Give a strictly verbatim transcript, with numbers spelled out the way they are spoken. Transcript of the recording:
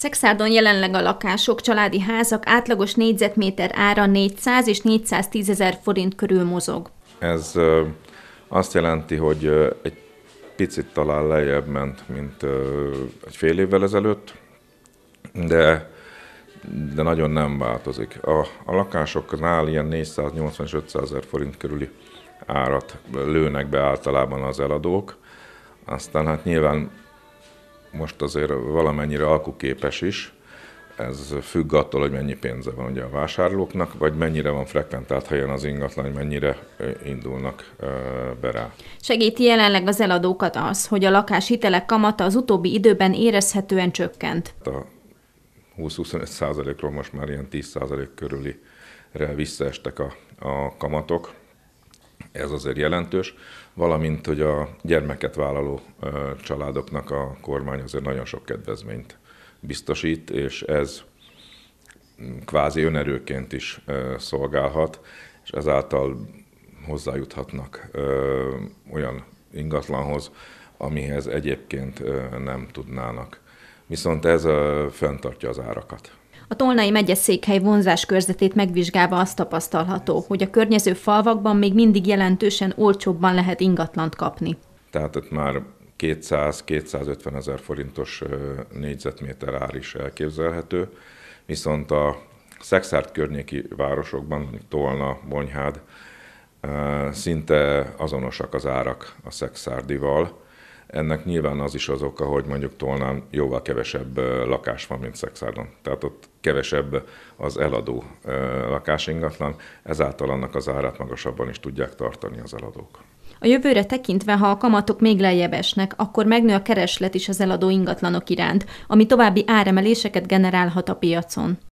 Szekszárdon jelenleg a lakások, családi házak átlagos négyzetméter ára négyszáz és négyszáztízezer forint körül mozog. Ez azt jelenti, hogy egy picit talán lejjebb ment, mint egy fél évvel ezelőtt, de, de nagyon nem változik. A, a lakásoknál ilyen négyszáznyolcvan és ötszázezer forint körüli árat lőnek be általában az eladók. Aztán hát nyilván most azért valamennyire alkuképes is, ez függ attól, hogy mennyi pénze van ugye a vásárlóknak, vagy mennyire van frekventált helyen az ingatlan, hogy mennyire indulnak be rá. Segíti jelenleg az eladókat az, hogy a lakáshitelek kamata az utóbbi időben érezhetően csökkent. A húsz-huszonöt százalékról most már ilyen tíz százalék körülire visszaestek a, a kamatok. Ez azért jelentős, valamint, hogy a gyermeket vállaló családoknak a kormány azért nagyon sok kedvezményt biztosít, és ez kvázi önerőként is szolgálhat, és ezáltal hozzájuthatnak olyan ingatlanhoz, amihez egyébként nem tudnának. Viszont ez fenntartja az árakat. A Tolnai megyeszékhely vonzáskörzetét megvizsgálva azt tapasztalható, hogy a környező falvakban még mindig jelentősen olcsóbban lehet ingatlant kapni. Tehát ott már kétszáz-kétszázötven ezer forintos négyzetméter ár is elképzelhető, viszont a Szekszárd környéki városokban, Tolna, Bonyhád, szinte azonosak az árak a szekszárdival. Ennek nyilván az is az oka, hogy mondjuk Tolnán jóval kevesebb lakás van, mint Szekszárdon. Tehát ott kevesebb az eladó lakásingatlan, ezáltal annak az árát magasabban is tudják tartani az eladók. A jövőre tekintve, ha a kamatok még lejjebb esnek, akkor megnő a kereslet is az eladó ingatlanok iránt, ami további áremeléseket generálhat a piacon.